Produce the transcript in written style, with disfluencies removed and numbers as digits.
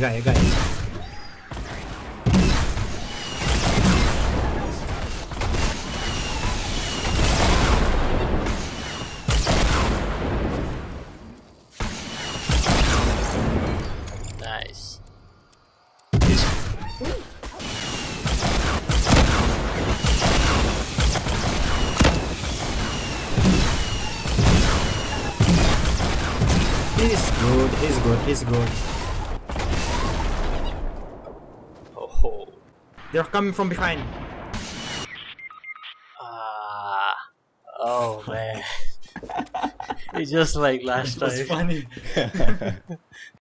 Guy. Nice. He's good. Oh. They're coming from behind. Ah. Oh man. It's just like last It was time. funny.